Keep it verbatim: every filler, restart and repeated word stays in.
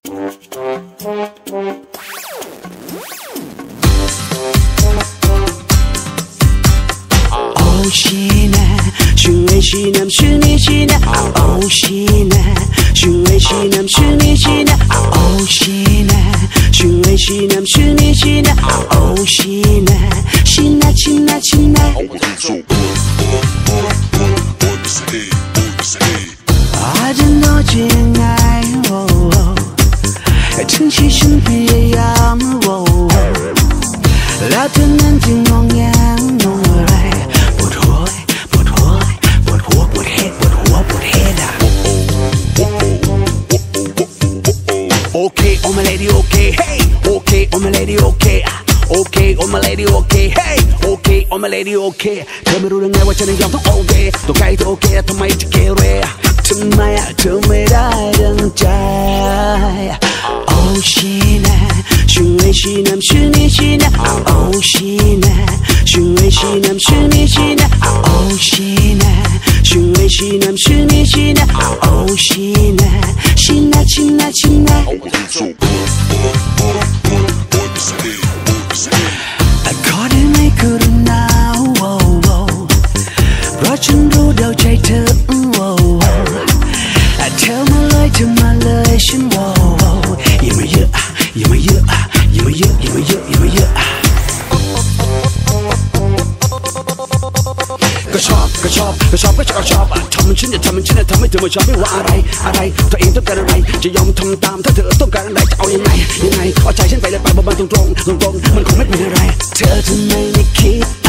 哦，西南，寻味西南，是你西南。哦，西南，寻味西南，是你西南。哦，西南，寻味西南，是你西南。哦，西南，西南，西南，西南。I don't know 真爱，珍惜身边的样子。老天难听望眼，弄来不妥，不妥，不妥，不黑，不妥，不黑的。Okay, oh my lady, okay, hey, okay, oh my lady, okay, okay, oh my lady, okay, hey, okay, oh my lady, okay. เธอไม่รู้เรื่องไงว่าฉันยอมทั้ง all day ตัวใครตัว okay ทำไมจะเกเรทำไมเธอไม่ได้ดังใจ哦，西南，寻味西南，是你西南。哦，西南，寻味西南，是你西南。哦，西南，寻味西南，是你西南。哦，西南，西南，西南，西南。ขอได้ไหมกรุณาเพราะฉันรู้เดาใจเธอเธอมาเลยเธอมาเลยฉันอย่ามาเยอะอย่ามาเยอะอย่ามาเยอะอย่ามาเยอะอย่ามาเยอะก็ชอบก็ชอบก็ชอบก็ชอบชอบทำมันฉันจะทำมันฉันจะทำให้เธอมาชอบไม่ว่าอะไรอะไรตัวเองต้องการอะไรจะยอมทำตามถ้าเธอต้องการอะไรจะเอายังไงยังไงเอาใจฉันไปเลยไปบ้านตรงตรงตรงตรงมันคงไม่เป็นอะไรเธอทำไมไม่คิด